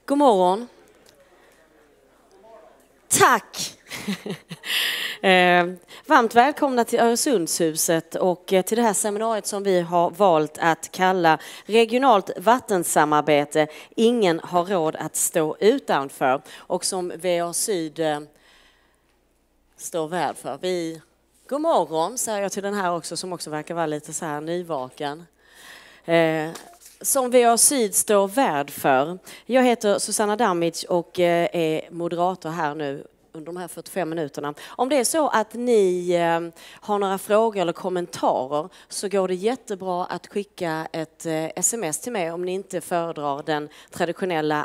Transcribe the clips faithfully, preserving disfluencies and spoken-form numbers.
God morgon. Tack. eh, varmt välkomna till Öresundshuset och till det här seminariet som vi har valt att kalla Regionalt vattensamarbete. Ingen har råd att stå utanför, och som V A Syd eh, står värd för. Vi, god morgon säger jag till den här också, som också verkar vara lite så här nyvaken. Eh, Som V A Syd står värd för. Jag heter Susanna Damic och är moderator här nu under de här fyrtiofem minuterna. Om det är så att ni har några frågor eller kommentarer så går det jättebra att skicka ett sms till mig om ni inte föredrar den traditionella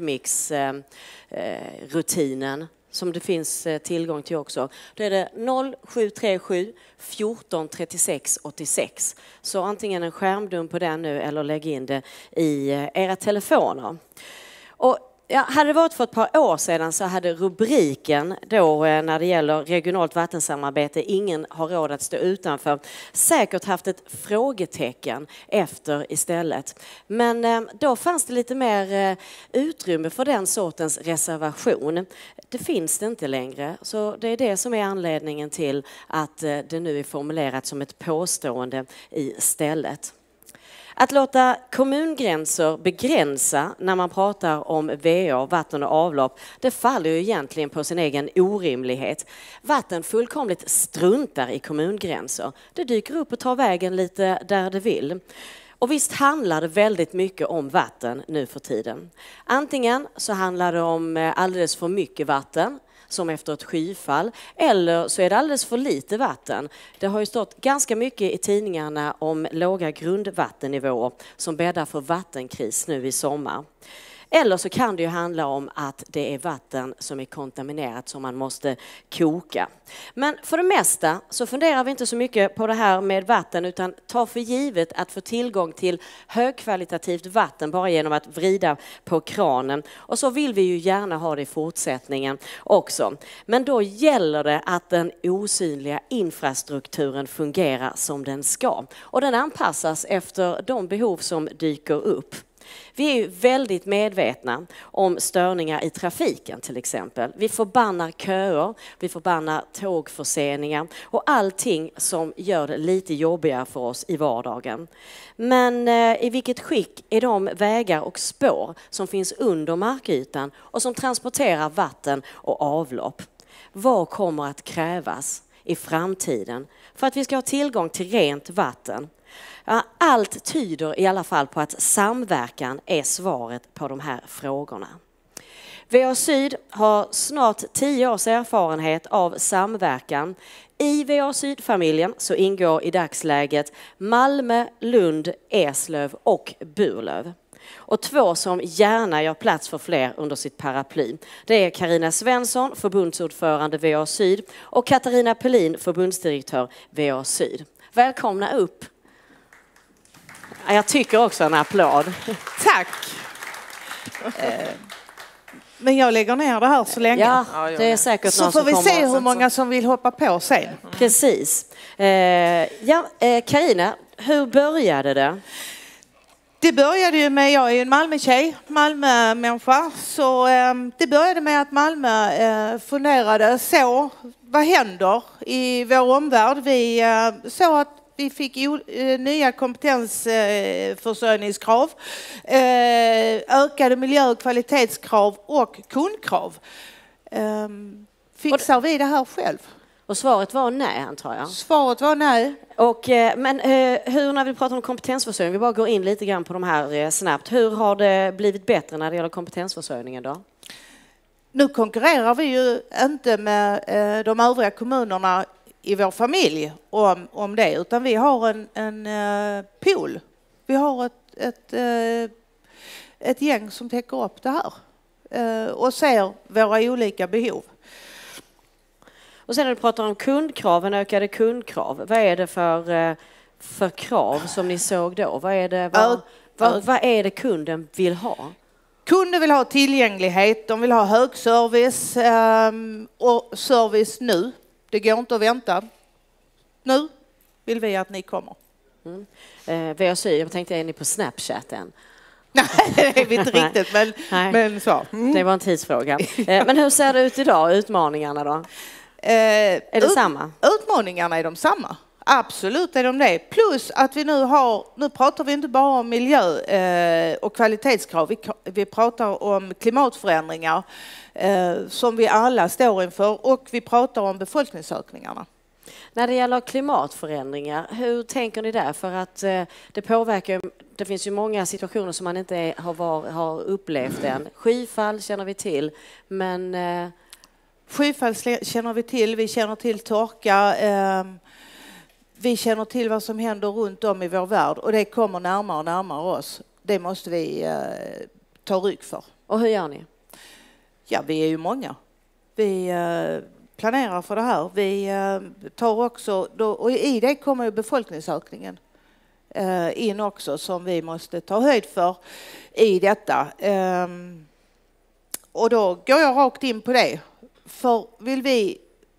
handmix-rutinen som det finns tillgång till också. Då är det noll sju tre sju fjorton trettiosex åttiosex. Så antingen en skärmdump på den nu eller lägg in det i era telefoner. Och ja, hade det varit för ett par år sedan så hade rubriken då när det gäller regionalt vattensamarbete, ingen har råd att stå utanför, säkert haft ett frågetecken efter istället. Men då fanns det lite mer utrymme för den sortens reservation. Det finns det inte längre, så det är det som är anledningen till att det nu är formulerat som ett påstående istället. Att låta kommungränser begränsa när man pratar om V A, vatten och avlopp, det faller ju egentligen på sin egen orimlighet. Vatten fullkomligt struntar i kommungränser. Det dyker upp och tar vägen lite där det vill. Och visst handlar det väldigt mycket om vatten nu för tiden. Antingen så handlar det om alldeles för mycket vatten, som efter ett skyfall, eller så är det alldeles för lite vatten. Det har ju stått ganska mycket i tidningarna om låga grundvattennivåer som bäddar för vattenkris nu i sommar. Eller så kan det ju handla om att det är vatten som är kontaminerat som man måste koka. Men för det mesta så funderar vi inte så mycket på det här med vatten, utan tar för givet att få tillgång till högkvalitativt vatten bara genom att vrida på kranen. Och så vill vi ju gärna ha det i fortsättningen också. Men då gäller det att den osynliga infrastrukturen fungerar som den ska. Och den anpassas efter de behov som dyker upp. Vi är ju väldigt medvetna om störningar i trafiken till exempel. Vi förbannar köer, vi förbannar tågförseningar och allting som gör det lite jobbigare för oss i vardagen. Men eh, i vilket skick är de vägar och spår som finns under markytan och som transporterar vatten och avlopp? Vad kommer att krävas i framtiden för att vi ska ha tillgång till rent vatten? Ja, allt tyder i alla fall på att samverkan är svaret på de här frågorna. V A Syd har snart tio års erfarenhet av samverkan. I V A Syd-familjen så ingår i dagsläget Malmö, Lund, Eslöv och Burlöv. Och två som gärna gör plats för fler under sitt paraply. Det är Carina Svensson, förbundsordförande V A Syd, och Katarina Pelin, förbundsdirektör V A Syd. Välkomna upp. Jag tycker också en applåd. Tack. Men jag lägger ner det här så länge. Ja, det är säkert så någon får vi som se kommer. hur många som vill hoppa på sen. Precis. Ja, Carina, hur började det? Det började ju med, jag är ju en Malmö-tjej, Malmö-människa. Så det började med att Malmö funderade så, vad händer i vår omvärld? Vi såg att vi fick nya kompetensförsörjningskrav, ökade miljö- och kvalitetskrav och kundkrav. Fixar vi det här själv? Och svaret var nej, antar jag. Svaret var nej. Och, men hur, när vi pratar om kompetensförsörjning, vi bara går in lite grann på de här snabbt. Hur har det blivit bättre när det gäller kompetensförsörjningen då? Nu konkurrerar vi ju inte med de övriga kommunerna i vår familj om, om det, utan vi har en, en uh, pool. Vi har ett, ett, uh, ett gäng som täcker upp det här uh, och ser våra olika behov. Och sen när du pratar om kundkraven, ökade kundkrav, vad är det för, uh, för krav som ni såg då? Vad är det, vad, uh, vad, vad är det kunden vill ha? Kunden vill ha tillgänglighet, de vill ha hög service um, och service nu. Det går inte att vänta. Nu vill vi att ni kommer. Mm. Eh, V A Syd, jag tänkte, är ni på Snapchat än? Nej, det är vi inte riktigt, men, men så. Mm. Det var en tidsfråga. Men hur ser det ut idag, utmaningarna då? Eh, är det ut, samma? Utmaningarna är de samma. Absolut är de det. Plus att vi nu har, nu pratar vi inte bara om miljö eh, och kvalitetskrav. Vi, vi pratar om klimatförändringar eh, som vi alla står inför, och vi pratar om befolkningsökningarna. När det gäller klimatförändringar, hur tänker ni där? För att eh, det påverkar, det finns ju många situationer som man inte har, var, har upplevt än. Skyfall känner vi till, men... Eh... Skyfall känner vi till, vi känner till torka, eh, vi känner till vad som händer runt om i vår värld, och det kommer närmare och närmare oss. Det måste vi eh, ta rygg för. Och hur gör ni? Ja, vi är ju många. Vi... Eh, planerar för det här. Vi eh, tar också, då, och i det kommer ju befolkningsökningen eh, in också, som vi måste ta höjd för i detta. Eh, och då går jag rakt in på det. För vill vi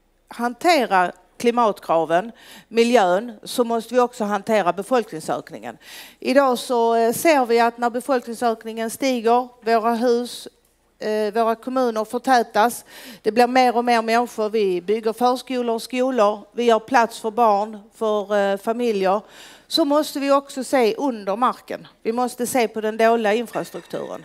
hantera klimatkraven, miljön, så måste vi också hantera befolkningsökningen. Idag så eh, ser vi att när befolkningsökningen stiger, våra hus, våra kommuner förtätas. Det blir mer och mer människor. Vi bygger förskolor och skolor. Vi har plats för barn, för eh, familjer. Så måste vi också se under marken. Vi måste se på den dåliga infrastrukturen.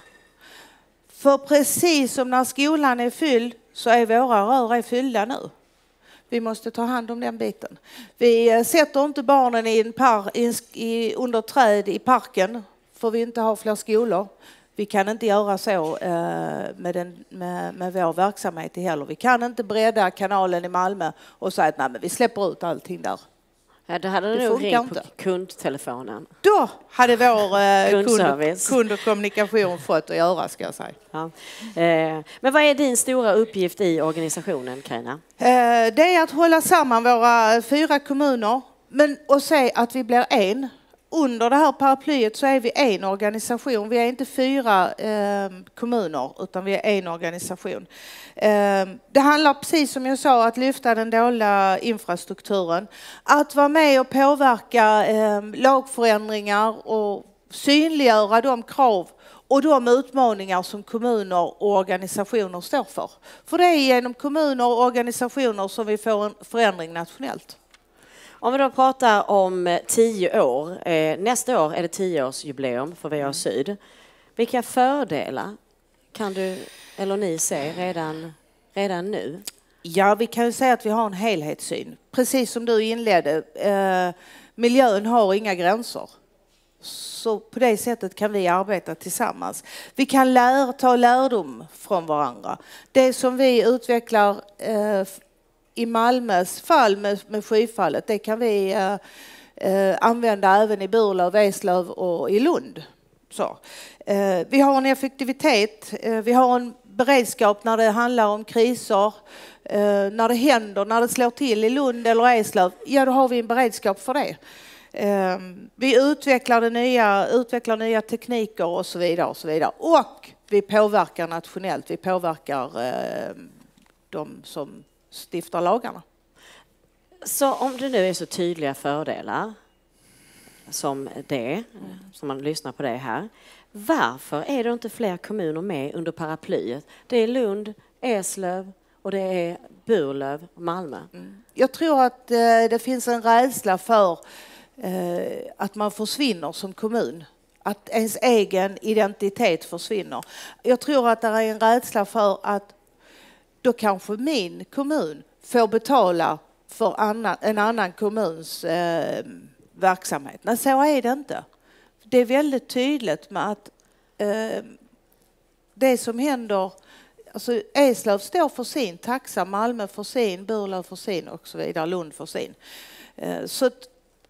För precis som när skolan är fylld, så är våra rör är fyllda nu. Vi måste ta hand om den biten. Vi eh, sätter inte barnen i en par, i, i, under träd i parken, för vi inte har fler skolor. Vi kan inte göra så eh, med, den, med, med vår verksamhet heller. Vi kan inte bredda kanalen i Malmö och säga att nej, men vi släpper ut allting där. Ja, det hade du nog ringt på kundtelefonen. Då hade vår eh, kund, kund och kommunikation fått att göra, ska jag säga. Ja. Eh, men vad är din stora uppgift i organisationen, Carina? Eh, det är att hålla samman våra fyra kommuner, men och se att vi blir en. Under det här paraplyet så är vi en organisation. Vi är inte fyra eh, kommuner, utan vi är en organisation. Eh, det handlar, precis som jag sa, att lyfta den dåliga infrastrukturen. Att vara med och påverka eh, lagförändringar och synliggöra de krav och de utmaningar som kommuner och organisationer står för. För det är genom kommuner och organisationer som vi får en förändring nationellt. Om vi då pratar om tio år, eh, nästa år är det tioårsjubileum för V A Syd. Vilka fördelar kan du eller ni se redan, redan nu? Ja, vi kan ju säga att vi har en helhetssyn. Precis som du inledde, eh, miljön har inga gränser. Så på det sättet kan vi arbeta tillsammans. Vi kan lära, ta lärdom från varandra. Det som vi utvecklar eh, i Malmös fall med, med skyfallet, det kan vi eh, eh, använda även i Burlöv, Eslöv och i Lund. Så. Eh, vi har en effektivitet, eh, vi har en beredskap när det handlar om kriser, eh, när det händer, när det slår till i Lund eller Eslöv, ja då har vi en beredskap för det. Eh, vi utvecklar, det nya, utvecklar nya tekniker och så vidare och så vidare. Och vi påverkar nationellt, vi påverkar eh, de som stiftar lagarna. Så om det nu är så tydliga fördelar som det, som man lyssnar på det här, varför är det inte fler kommuner med under paraplyet? Det är Lund, Eslöv och det är Burlöv och Malmö. Mm. Jag tror att eh, det finns en rädsla för eh, att man försvinner som kommun. Att ens egen identitet försvinner. Jag tror att det är en rädsla för att då kanske min kommun får betala för annan, en annan kommuns eh, verksamhet. Nej, så är det inte. Det är väldigt tydligt med att eh, det som händer, alltså Eslöv står för sin taxa, Malmö för sin, Burlöv för sin och så vidare, Lund för sin. Eh, så att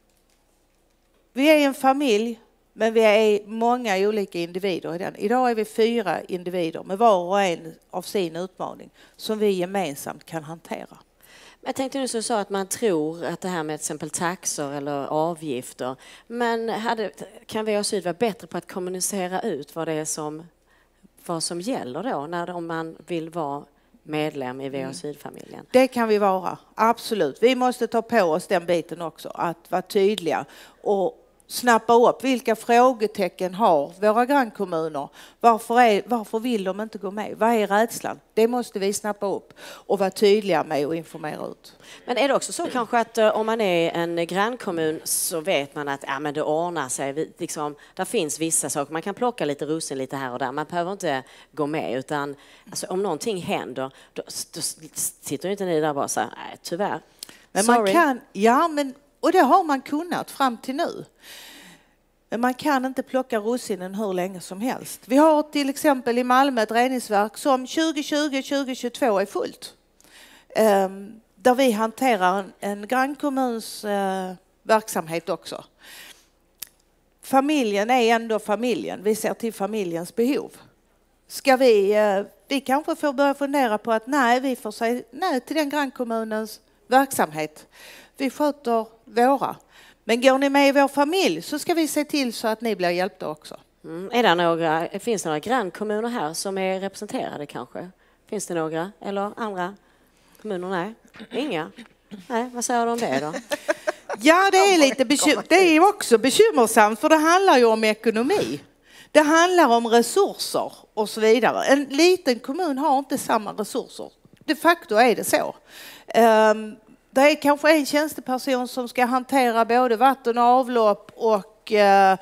vi är en familj, men vi är många olika individer i den. Idag är vi fyra individer med var och en av sin utmaning som vi gemensamt kan hantera. Jag tänkte nu så sa att man tror att det här med till exempel taxor eller avgifter, men hade, kan V A Syd vara bättre på att kommunicera ut vad det är som, vad som gäller då när, om man vill vara medlem i V A Syd-familjen? Det kan vi vara, absolut. Vi måste ta på oss den biten också, att vara tydliga och snappa upp vilka frågetecken har våra grannkommuner. Varför, är, varför vill de inte gå med? Vad är rädslan? Det måste vi snappa upp och vara tydliga med och informera ut. Men är det också så kanske att uh, om man är en grannkommun så vet man att ja, men det ordnar sig. Vi, liksom, där finns vissa saker. Man kan plocka lite russin lite här och där. Man behöver inte gå med. Utan alltså, om någonting händer då, då sitter inte ni där bara så här, nej tyvärr. Men Sorry. man kan, ja men, och det har man kunnat fram till nu. Men man kan inte plocka russinen hur länge som helst. Vi har till exempel i Malmö ett reningsverk som tjugo tjugo tjugo tjugotvå är fullt. Um, där vi hanterar en, en grannkommuns uh, verksamhet också. Familjen är ändå familjen. Vi ser till familjens behov. Ska vi, uh, vi kanske får börja fundera på att nej, vi får säga nej till den grannkommunens verksamhet. Vi sköter våra. Men går ni med i vår familj så ska vi se till så att ni blir hjälpta också. Mm. Är det några, finns det några grannkommuner här som är representerade kanske? Finns det några? Eller andra kommuner? Nej, inga. Nej, vad säger du om det då? Ja, det är lite bekym- det är också bekymmersamt för det handlar ju om ekonomi. Det handlar om resurser och så vidare. En liten kommun har inte samma resurser. De facto är det så. Um, Det är kanske en tjänsteperson som ska hantera både vatten och avlopp och eh,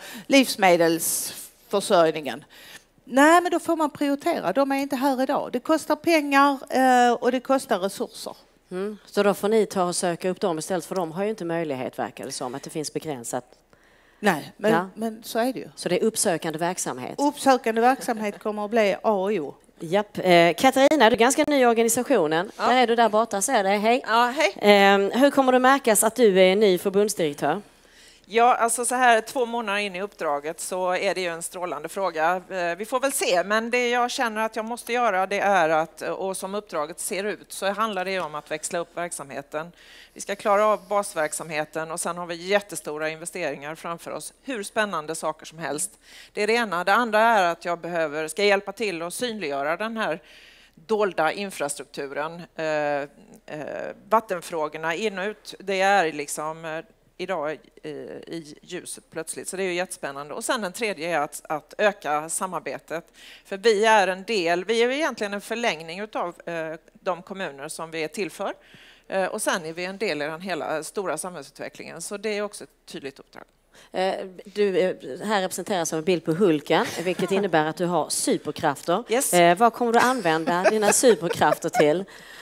livsmedelsförsörjningen. Nej, men då får man prioritera. De är inte här idag. Det kostar pengar eh, och det kostar resurser. Mm. Så då får ni ta och söka upp dem istället, för de har ju inte möjlighet, verkar det som, att det finns begränsat. Nej, men, ja. men så är det ju. Så det är uppsökande verksamhet. Uppsökande verksamhet kommer att bli A och O. Japp. Eh, Katarina, du är ganska ny i organisationen. Ja. Där är du där borta, säger det. Hej. Ja, hej. Eh, hur kommer det märkas att du är ny förbundsdirektör? Ja, alltså så här två månader in i uppdraget så är det ju en strålande fråga. Vi får väl se, men det jag känner att jag måste göra det är att, och som uppdraget ser ut, så handlar det om att växla upp verksamheten. Vi ska klara av basverksamheten och sen har vi jättestora investeringar framför oss. Hur spännande saker som helst. Det är det ena. Det andra är att jag behöver, ska hjälpa till att synliggöra den här dolda infrastrukturen. Eh, eh, vattenfrågorna in och ut, det är liksom eh, idag i, i ljuset plötsligt. Så det är ju jättespännande. Och sen den tredje är att, att öka samarbetet. För vi är en del, vi är egentligen en förlängning av eh, de kommuner som vi är till för. Eh, och sen är vi en del i den hela stora samhällsutvecklingen. Så det är också ett tydligt uppdrag. Du här representeras av en bild på Hulken, vilket innebär att du har superkrafter. Yes. Eh, vad kommer du använda dina superkrafter till?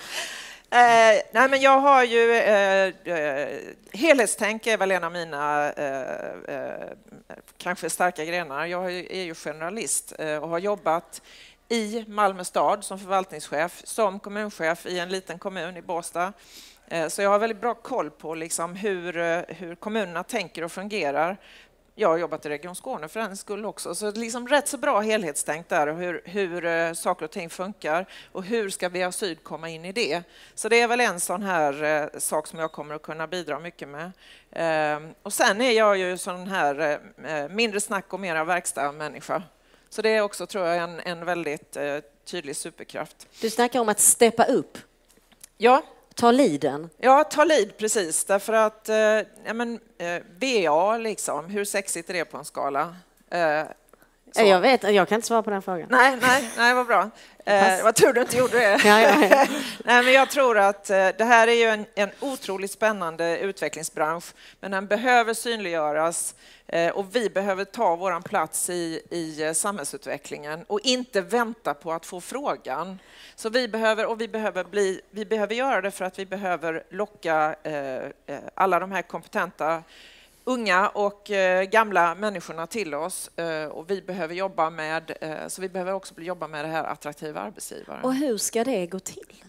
Eh, nej men jag har ju eh, eh, helhetstänk är väl en av mina eh, eh, kanske starka grenar. Jag är ju journalist eh, och har jobbat i Malmö stad som förvaltningschef, som kommunchef i en liten kommun i Båstad. Eh, så jag har väldigt bra koll på liksom hur, hur kommunerna tänker och fungerar. Jag har jobbat i Region Skåne för en skull också, så liksom rätt så bra helhetstänk där och hur, hur uh, saker och ting funkar och hur ska V A Syd komma in i det. Så det är väl en sån här uh, sak som jag kommer att kunna bidra mycket med. Uh, och sen är jag ju sån här uh, mindre snack och mera verkstad människa. Så det är också, tror jag, en, en väldigt uh, tydlig superkraft. Du snackar om att steppa upp. Ja. Ta liden. Ja, ta lid, precis. Därför att eh, ja, men, eh, V A, liksom, hur sexigt är det på en skala? Eh, jag vet, jag kan inte svara på den frågan. Nej, nej, nej, vad bra. Eh, vad tur du inte gjorde det. Ja, ja, ja. Nej, men jag tror att eh, det här är ju en, en otroligt spännande utvecklingsbransch, men den behöver synliggöras eh, och vi behöver ta våran plats i, i eh, samhällsutvecklingen och inte vänta på att få frågan. Så vi behöver, och vi behöver bli, vi behöver göra det för att vi behöver locka eh, alla de här kompetenta unga och eh, gamla människorna till oss eh, och vi behöver jobba med, eh, så vi behöver också jobba med det här attraktiva arbetsgivare. Och hur ska det gå till?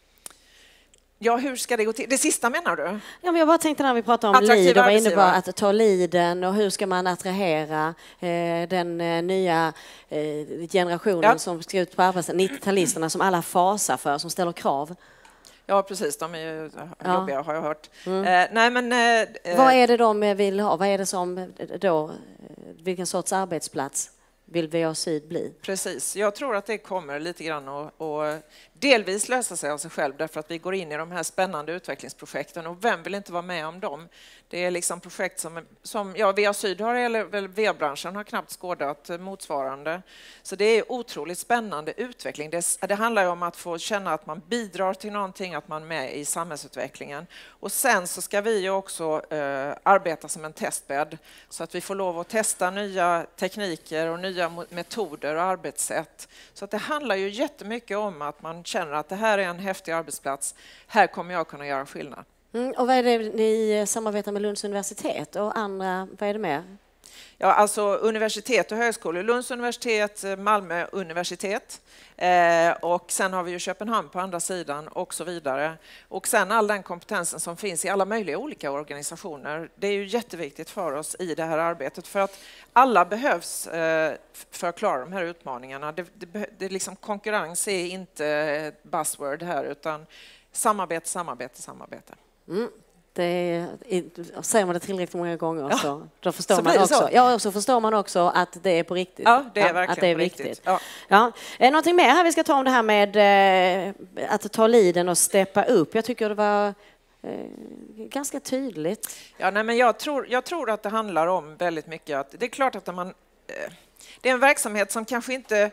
Ja, hur ska det gå till? Det sista menar du? Ja, men jag bara tänkte när vi pratade om lead och var inne på att ta leaden och hur ska man attrahera eh, den eh, nya eh, generationen ja. som ska ut på arbetsplatsen, nittio-talisterna som alla fasar för, som ställer krav. Ja, precis. De är ju ja. jobbiga, har jag hört. Mm. Eh, nej, men, eh, Vad är det de vill ha? Vad är det som då, vilken sorts arbetsplats vill V A Syd bli? Precis. Jag tror att det kommer lite grann och, och delvis lösa sig av sig själv därför att vi går in i de här spännande utvecklingsprojekten, och vem vill inte vara med om dem? Det är liksom projekt som, som ja, V A Syd har, eller väl V A-branschen har knappt skådat motsvarande. Så det är otroligt spännande utveckling. Det, det handlar ju om att få känna att man bidrar till någonting, att man är med i samhällsutvecklingen. Och sen så ska vi ju också eh, arbeta som en testbädd så att vi får lov att testa nya tekniker och nya metoder och arbetssätt. Så att det handlar ju jättemycket om att man känner att det här är en häftig arbetsplats. Här kommer jag kunna göra skillnad. Mm, och vad är det ni samarbetar med Lunds universitet och andra, vad är det med? Ja, alltså universitet och högskolor. Lunds universitet, Malmö universitet eh, och sen har vi ju Köpenhamn på andra sidan och så vidare. Och sen all den kompetensen som finns i alla möjliga olika organisationer. Det är ju jätteviktigt för oss i det här arbetet för att alla behövs eh, för att klara de här utmaningarna. Det, det, det liksom, konkurrens är inte ett buzzword här, utan samarbete, samarbete, samarbete. Mm. Det är, säger man det tillräckligt många gånger ja. så då förstår så man också. Så. Ja, så förstår man också att det är på riktigt. Ja, det är ja, verkligen att det är på viktigt. riktigt. Ja. Ja. Är någonting mer här vi ska ta om det här med eh, att ta liden och steppa upp? Jag tycker det var eh, ganska tydligt. Ja, nej, men jag tror, jag tror att det handlar om väldigt mycket att det är klart att man eh, det är en verksamhet som kanske inte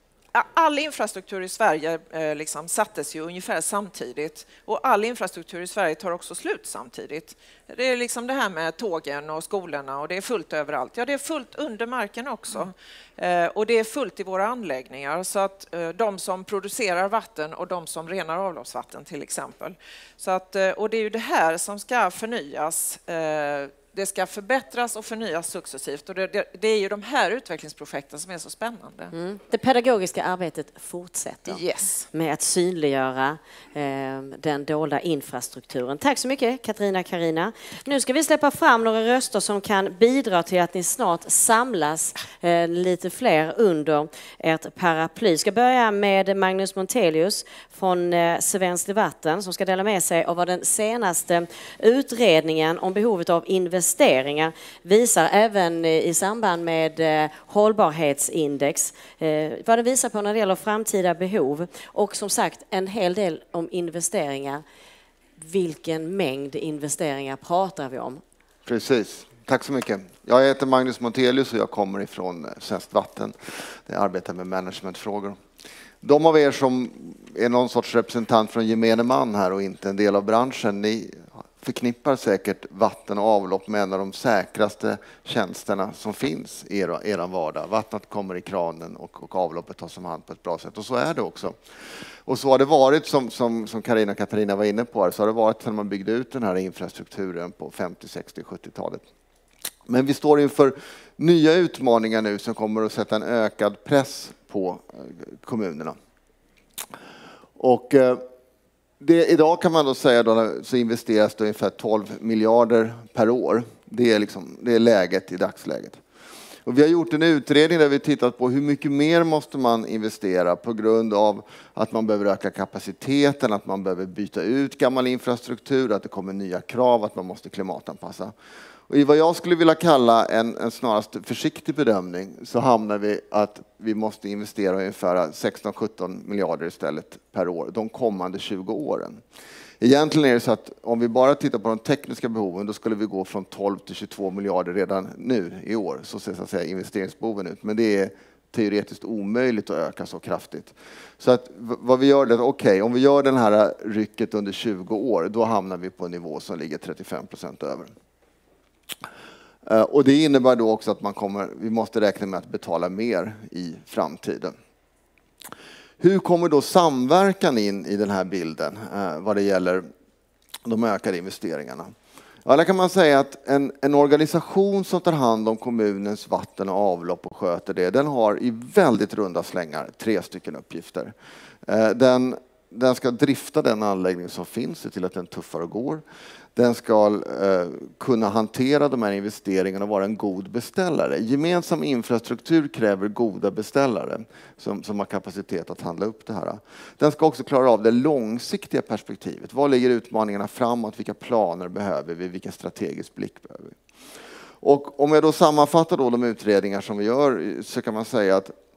all infrastruktur i Sverige eh, liksom sattes ju ungefär samtidigt, och all infrastruktur i Sverige tar också slut samtidigt. Det är liksom det här med tågen och skolorna, och det är fullt överallt. Ja, det är fullt under marken också. Mm. Eh, och det är fullt i våra anläggningar, så att eh, de som producerar vatten och de som renar avloppsvatten till exempel. Så att, eh, och det är ju det här som ska förnyas. Eh, Det ska förbättras och förnyas successivt, och det, det, det är ju de här utvecklingsprojekten som är så spännande. Mm. Det pedagogiska arbetet fortsätter yes. med att synliggöra eh, den dolda infrastrukturen. Tack så mycket Katarina Karina. Nu ska vi släppa fram några röster som kan bidra till att ni snart samlas eh, lite fler under ert paraply. Jag ska börja med Magnus Montelius från eh, Svenskt Vatten som ska dela med sig av vad den senaste utredningen om behovet av investeringar investeringar visar, även i samband med eh, hållbarhetsindex, eh, vad det visar på när det gäller framtida behov, och som sagt en hel del om investeringar. Vilken mängd investeringar pratar vi om? Precis. Tack så mycket. Jag heter Magnus Montelius och jag kommer ifrån Svenskt Vatten. Jag arbetar med managementfrågor. De av er som är någon sorts representant från gemene man här och inte en del av branschen, ni förknippar säkert vatten och avlopp med en av de säkraste tjänsterna som finns i er, er vardag. Vattnet kommer i kranen och, och avloppet tas om hand på ett bra sätt. Och så är det också. Och så har det varit, som, som, som Carina och Katarina var inne på, så har det varit sedan man byggde ut den här infrastrukturen på femtio-, sextio-, sjuttiotalet. Men vi står inför nya utmaningar nu som kommer att sätta en ökad press på kommunerna. Och det, idag kan man då säga då, så investeras det ungefär tolv miljarder per år. Det är, liksom, det är läget i dagsläget. Och vi har gjort en utredning där vi tittat på hur mycket mer måste man investera på grund av att man behöver öka kapaciteten, att man behöver byta ut gammal infrastruktur, att det kommer nya krav, att man måste klimatanpassa. Och i vad jag skulle vilja kalla en, en snarast försiktig bedömning så hamnar vi att vi måste investera ungefär sexton till sjutton miljarder istället per år de kommande tjugo åren. Egentligen är det så att om vi bara tittar på de tekniska behoven då skulle vi gå från tolv till tjugotvå miljarder redan nu i år. Så ser så att säga investeringsbehoven ut. Men det är teoretiskt omöjligt att öka så kraftigt. Så att vad vi gör det, okej, okay, om vi gör den här rycket under tjugo år då hamnar vi på en nivå som ligger trettiofem procent över. Och det innebär då också att man kommer, vi måste räkna med att betala mer i framtiden. Hur kommer då samverkan in i den här bilden eh, vad det gäller de ökade investeringarna? Ja, där kan man säga att en, en organisation som tar hand om kommunens vatten och avlopp och sköter det, den har i väldigt runda slängar tre stycken uppgifter. Eh, den, den ska drifta den anläggning som finns, se till att den tuffar och går. Den ska eh, kunna hantera de här investeringarna och vara en god beställare. Gemensam infrastruktur kräver goda beställare som, som har kapacitet att handla upp det här. Den ska också klara av det långsiktiga perspektivet. Vad ligger utmaningarna framåt? Vilka planer behöver vi? Vilken strategisk blick behöver vi? Och om jag då sammanfattar då de utredningar som vi gör så kan man säga att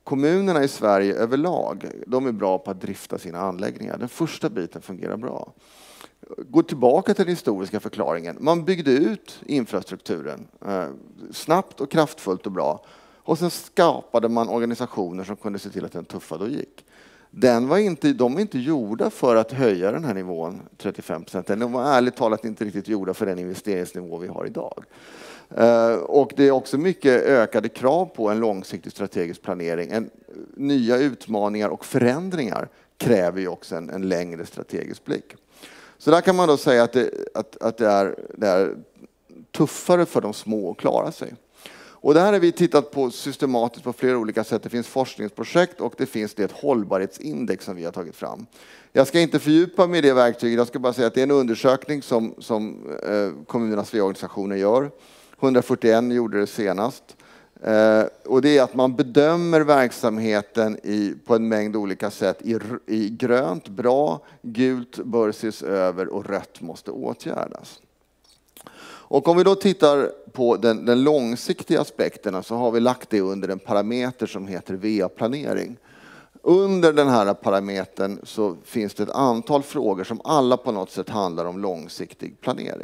kommunerna i Sverige överlag, de är bra på att drifta sina anläggningar. Den första biten fungerar bra. Gå tillbaka till den historiska förklaringen. Man byggde ut infrastrukturen eh, snabbt och kraftfullt och bra. Och sen skapade man organisationer som kunde se till att den tuffade och gick. Den var inte, de var inte gjorda för att höja den här nivån trettiofem procent. De var ärligt talat inte riktigt gjorda för den investeringsnivå vi har idag. Uh, och det är också mycket ökade krav på en långsiktig strategisk planering. En, nya utmaningar och förändringar kräver ju också en, en längre strategisk blick. Så där kan man då säga att det, att, att det, är, det är tuffare för de små att klara sig. Och det här har vi tittat på systematiskt på flera olika sätt. Det finns forskningsprojekt och det finns det ett hållbarhetsindex som vi har tagit fram. Jag ska inte fördjupa mig i det verktyget. Jag ska bara säga att det är en undersökning som, som eh, kommunernas V A-organisationer gör. hundrafyrtioen gjorde det senast. Eh, och det är att man bedömer verksamheten i, på en mängd olika sätt. I, i grönt, bra, gult bör ses över och rött måste åtgärdas. Och om vi då tittar på den, den långsiktiga aspekterna så har vi lagt det under en parameter som heter V A-planering. Under den här parametern så finns det ett antal frågor som alla på något sätt handlar om långsiktig planering.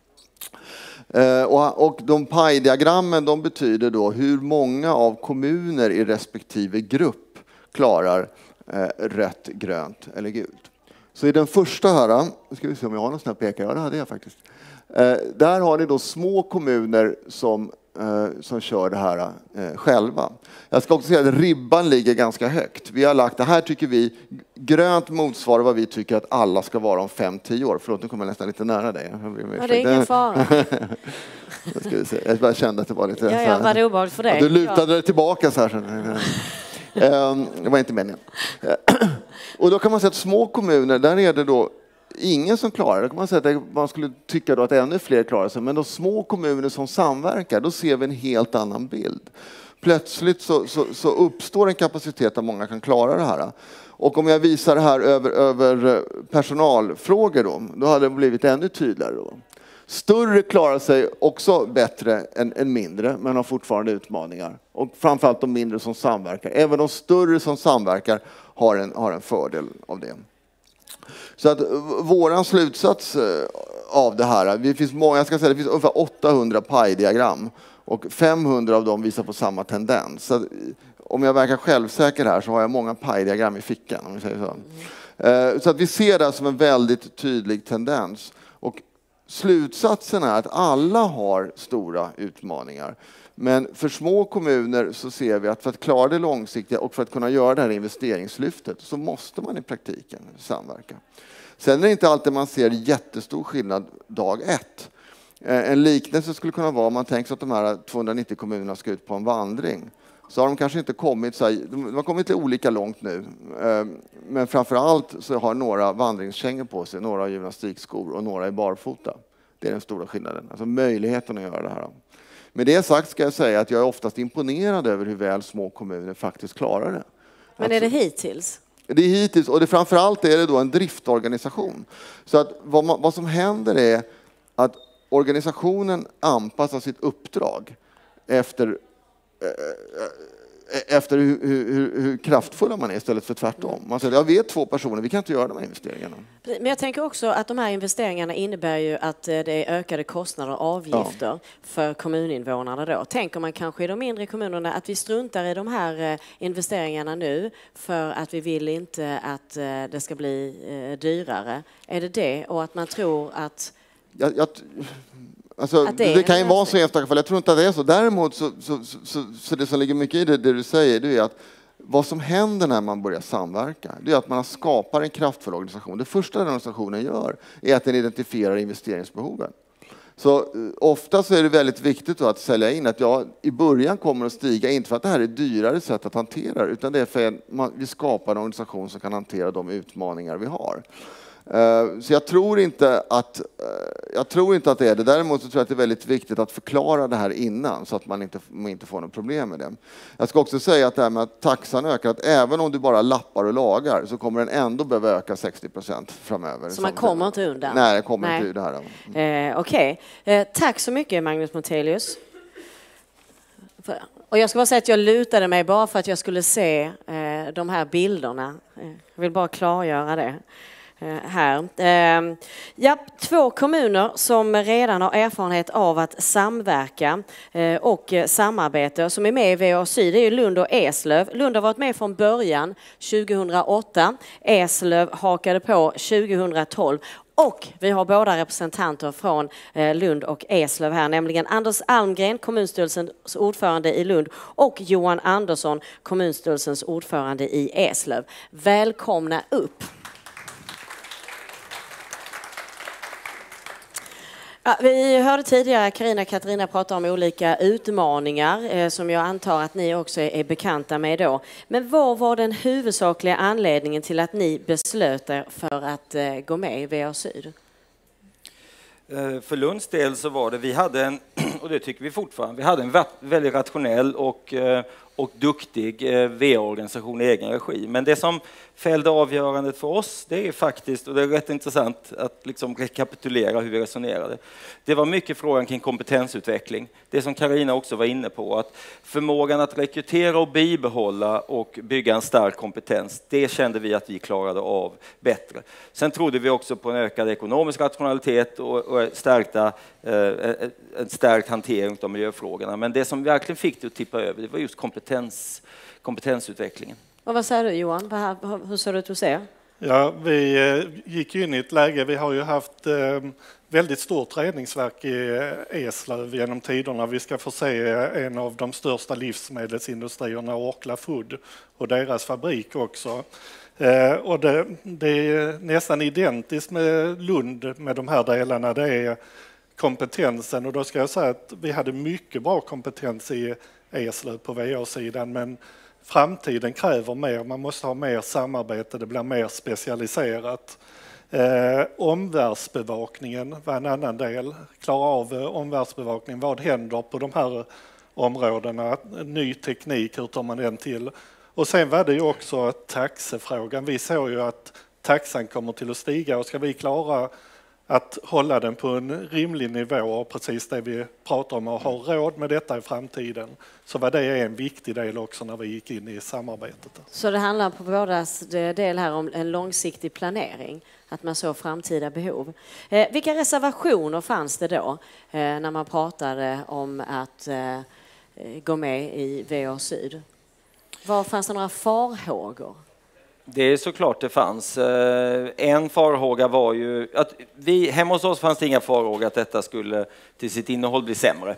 Eh, och, och de pajdiagrammen de betyder då hur många av kommuner i respektive grupp klarar eh, rött, grönt eller gult. Så i den första här, nu ska vi se om jag har någon sån här pekare, ja det hade jag faktiskt. Eh, där har ni då små kommuner som, eh, som kör det här eh, själva. Jag ska också säga att ribban ligger ganska högt. Vi har lagt, det här tycker vi, grönt motsvarar vad vi tycker att alla ska vara om fem till tio år. Förlåt, nu kommer jag nästan lite nära dig. Ja, det är ingen fara. ska vi se. Jag bara kände att det var lite... Ja, ja, var det obehagligt för dig? Ja, du lutade dig tillbaka så här. Det var inte meningen. Och då kan man säga att små kommuner, där är det då ingen som klarar det. Kan man säga att man skulle tycka då att ännu fler klarar sig. Men de små kommuner som samverkar, då ser vi en helt annan bild. Plötsligt så, så, så uppstår en kapacitet där många kan klara det här. Och om jag visar det här över, över personalfrågor då, då hade det blivit ännu tydligare då. Större klarar sig också bättre än, än mindre, men har fortfarande utmaningar. Och framförallt de mindre som samverkar. Även de större som samverkar har en, har en fördel av det. Så att våran slutsats av det här, det finns många, jag ska säga det finns ungefär åttahundra pajdiagram och femhundra av dem visar på samma tendens. Så att, om jag verkar självsäker här så har jag många pajdiagram i fickan, om vi säger så. Mm. Så att vi ser det som en väldigt tydlig tendens. Och slutsatsen är att alla har stora utmaningar. Men för små kommuner så ser vi att för att klara det långsiktiga och för att kunna göra det här investeringslyftet så måste man i praktiken samverka. Sen är det inte alltid man ser jättestor skillnad dag ett. En liknelse skulle kunna vara om man tänker sig att de här tvåhundranittio kommunerna ska ut på en vandring. Så har de kanske inte kommit så här, de har kommit lite olika långt nu. Men framförallt så har några vandringskängor på sig, några har gymnastikskor och några är barfota. Det är den stora skillnaden, alltså möjligheten att göra det här. Med det sagt ska jag säga att jag är oftast imponerad över hur väl små kommuner faktiskt klarar det. Men är det hittills? Det är hittills, och det framförallt är det då en driftorganisation. Så att vad, man, vad som händer är att organisationen anpassar sitt uppdrag efter, efter hur, hur, hur kraftfulla man är istället för tvärtom. Man säger, jag vet två personer, vi kan inte göra de här investeringarna. Men jag tänker också att de här investeringarna innebär ju att det är ökade kostnader och avgifter ja. för kommuninvånarna då. Tänker man kanske i de mindre kommunerna att vi struntar i de här investeringarna nu för att vi vill inte att det ska bli dyrare? Är det det? Och att man tror att... Jag, jag, alltså, det, det kan ju vara så i enstaka fall. Jag tror inte att det är så. Däremot så, så, så, så, så det som ligger mycket i det, det du säger, det är att vad som händer när man börjar samverka, det är att man skapar en kraftfull organisation. Det första den organisationen gör är att den identifierar investeringsbehoven. Så ofta så är det väldigt viktigt att sälja in att jag i början kommer att stiga, inte för att det här är dyrare sätt att hantera, utan det är för att man, vi skapar en organisation som kan hantera de utmaningar vi har. Så jag tror inte att jag tror inte att det är det. Däremot så tror jag att det är väldigt viktigt att förklara det här innan så att man inte, man inte får något problem med det. Jag ska också säga att det här med att taxan ökar, att även om du bara lappar och lagar så kommer den ändå behöva öka sextio procent framöver. Så man kommer inte undan? Nej, det kommer Nej. inte ur det här. Mm. Eh, Okej. Okay. Eh, tack så mycket Magnus Montelius. Och jag ska bara säga att jag lutade mig bara för att jag skulle se eh, de här bilderna. Jag vill bara klargöra det eh, här. Eh, ja, två kommuner som redan har erfarenhet av att samverka eh, och samarbete som är med i V A Syd, det är Lund och Eslöv. Lund har varit med från början tjugohundraåtta. Eslöv hakade på tjugohundratolv. Och vi har båda representanter från Lund och Eslöv här, nämligen Anders Almgren, kommunstyrelsens ordförande i Lund, och Johan Andersson, kommunstyrelsens ordförande i Eslöv. Välkomna upp! Ja, vi hörde tidigare Carina och Katarina prata om olika utmaningar eh, som jag antar att ni också är, är bekanta med då. Men vad var den huvudsakliga anledningen till att ni beslöt er för att eh, gå med i V A Syd? Eh, för Lunds del så var det, vi hade en, och det tycker vi fortfarande, vi hade en väldigt rationell och, eh, och duktig eh, V A-organisation i egen regi. Men det som fällde avgörandet för oss, det är faktiskt, och det är rätt intressant att liksom rekapitulera hur vi resonerade. Det var mycket frågan kring kompetensutveckling. Det som Carina också var inne på, att förmågan att rekrytera och bibehålla och bygga en stark kompetens, det kände vi att vi klarade av bättre. Sen trodde vi också på en ökad ekonomisk rationalitet och, och stärkta, eh, en stärkt hantering av miljöfrågorna. Men det som verkligen fick det att tippa över, det var just kompetens, kompetensutvecklingen. Och vad säger du, Johan? Hur ser det ut hos er? Ja, vi gick in i ett läge, vi har ju haft väldigt stort reningsverk i Eslöv genom tiderna. Vi ska få se en av de största livsmedelsindustrierna, Orkla Food, och deras fabrik också. Och det, det är nästan identiskt med Lund med de här delarna, det är kompetensen. Och då ska jag säga att vi hade mycket bra kompetens i Eslöv på V A-sidan, men framtiden kräver mer, man måste ha mer samarbete, det blir mer specialiserat. Eh, omvärldsbevakningen var en annan del, klara av eh, omvärldsbevakningen, vad händer på de här områdena, ny teknik, hur tar man den till? Och sen var det ju också taxefrågan, vi såg ju att taxan kommer till att stiga och ska vi klara att hålla den på en rimlig nivå och precis det vi pratar om att ha råd med detta i framtiden, så var det en viktig del också när vi gick in i samarbetet. Så det handlar på bådas del här om en långsiktig planering, att man såg framtida behov. Eh, vilka reservationer fanns det då eh, när man pratade om att eh, gå med i V A Syd? Var fanns det några farhågor? Det är såklart det fanns. En farhåga var ju att vi, hemma hos oss fanns det inga farhågor att detta skulle till sitt innehåll bli sämre.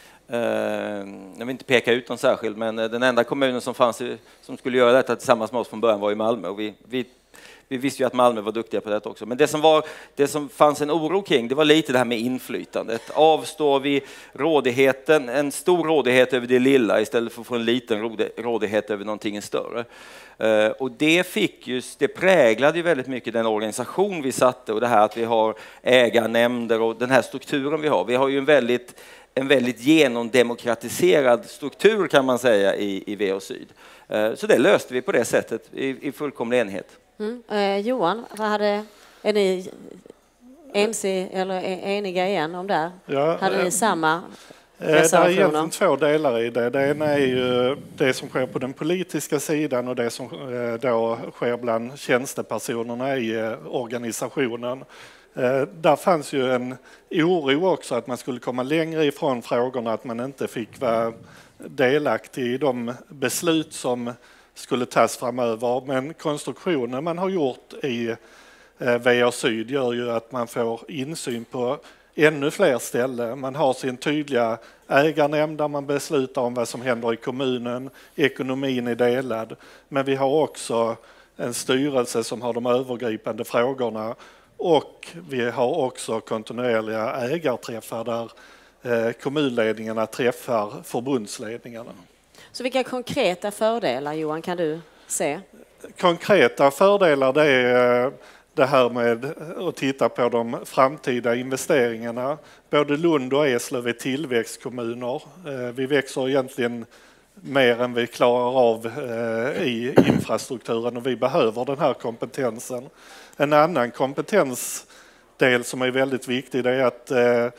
Jag vill inte peka ut någon särskild, men den enda kommunen som fanns som skulle göra detta tillsammans med oss från början var i Malmö, och vi, vi Vi visste ju att Malmö var duktiga på det också. Men det som, var, det som fanns en oro kring, det var lite det här med inflytandet. Avstår vi rådigheten, en stor rådighet över det lilla istället för att få en liten rådighet över någonting större. Uh, och det fick just, det präglade ju väldigt mycket den organisation vi satte, och det här att vi har ägarnämnder och den här strukturen vi har. Vi har ju en väldigt, en väldigt genomdemokratiserad struktur, kan man säga, i, i V A Syd. Uh, så det löste vi på det sättet i, i fullkomlig enighet. Mm. Eh, Johan, vad hade, är ni ense, eller eniga igen om det? Ja, hade ni samma reservationer? Det är egentligen två delar i det. Det ena är ju det som sker på den politiska sidan och det som då sker bland tjänstepersonerna i organisationen. Där fanns ju en oro också att man skulle komma längre ifrån frågorna, att man inte fick vara delaktig i de beslut som skulle tas framöver, men konstruktionen man har gjort i V A Syd gör ju att man får insyn på ännu fler ställen. Man har sin tydliga ägarnämnd där man beslutar om vad som händer i kommunen, ekonomin är delad, men vi har också en styrelse som har de övergripande frågorna, och vi har också kontinuerliga ägarträffar där kommunledningarna träffar förbundsledningarna. Så vilka konkreta fördelar, Johan, kan du se? Konkreta fördelar, det är det här med att titta på de framtida investeringarna. Både Lund och Eslöv är tillväxtkommuner. Vi växer egentligen mer än vi klarar av i infrastrukturen, och vi behöver den här kompetensen. En annan kompetensdel som är väldigt viktig, det är att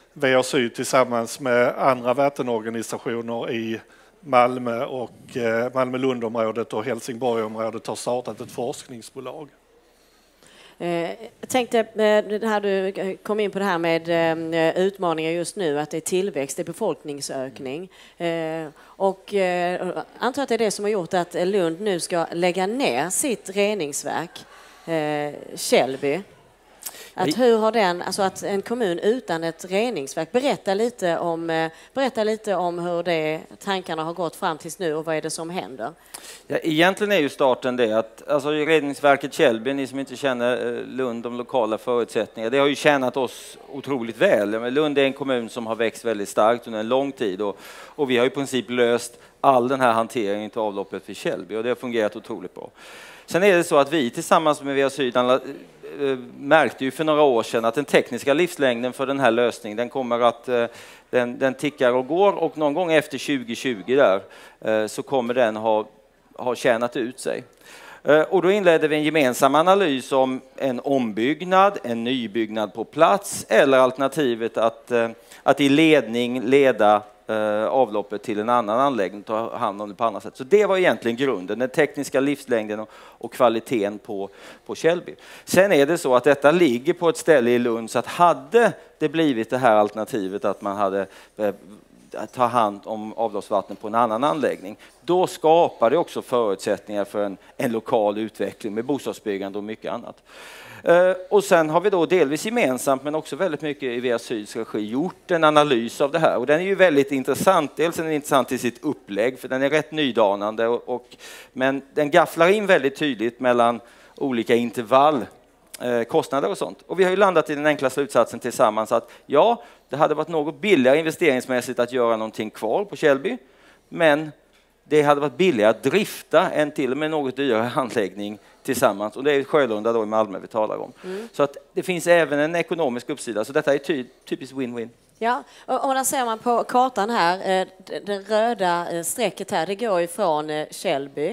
V A Syd tillsammans med andra vattenorganisationer i Malmö och Malmö-Lundområdet och Helsingborgområdet har startat ett forskningsbolag. Jag tänkte, det här du kom in på det här med utmaningar just nu, att det är tillväxt, det är befolkningsökning. Och antar att det är det som har gjort att Lund nu ska lägga ner sitt reningsverk, Källby. Att hur har den, alltså att en kommun utan ett reningsverk, berätta lite om, berätta lite om hur det, tankarna har gått fram tills nu och vad är det som händer? Ja, egentligen är ju starten det att alltså reningsverket Källby, ni som inte känner Lund, de lokala förutsättningarna, det har ju tjänat oss otroligt väl. Lund är en kommun som har växt väldigt starkt under en lång tid och, och vi har i princip löst all den här hanteringen till avloppet för Källby och det har fungerat otroligt bra. Sen är det så att vi tillsammans med V A Syd märkte ju för några år sedan att den tekniska livslängden för den här lösningen, den kommer att den, den tickar och går och någon gång efter tjugo tjugo där så kommer den ha, ha tjänat ut sig. Och då inledde vi en gemensam analys om en ombyggnad, en nybyggnad på plats eller alternativet att, att i ledning leda avloppet till en annan anläggning och ta hand om det på annat sätt. Så det var egentligen grunden, den tekniska livslängden och, och kvaliteten på, på Källby. Sen är det så att detta ligger på ett ställe i Lund så att hade det blivit det här alternativet att man hade eh, ta hand om avloppsvattnet på en annan anläggning, då skapar det också förutsättningar för en, en lokal utveckling med bostadsbyggande och mycket annat. Uh, och sen har vi då delvis gemensamt men också väldigt mycket i V A Syds regi gjort en analys av det här och den är ju väldigt intressant. Dels är den intressant i sitt upplägg för den är rätt nydanande och, och, men den gafflar in väldigt tydligt mellan olika intervall, eh, kostnader och sånt. Och vi har ju landat i den enkla slutsatsen tillsammans att ja, det hade varit något billigare investeringsmässigt att göra någonting kvar på Källby, men det hade varit billigare att drifta än till och med något dyrare anläggning tillsammans. Och det är Sjölunda då i Malmö vi talar om. Mm. Så att det finns även en ekonomisk uppsida. Så detta är ty- typiskt win-win. Ja, och, och där ser man på kartan här, det röda strecket här, det går ju från Källby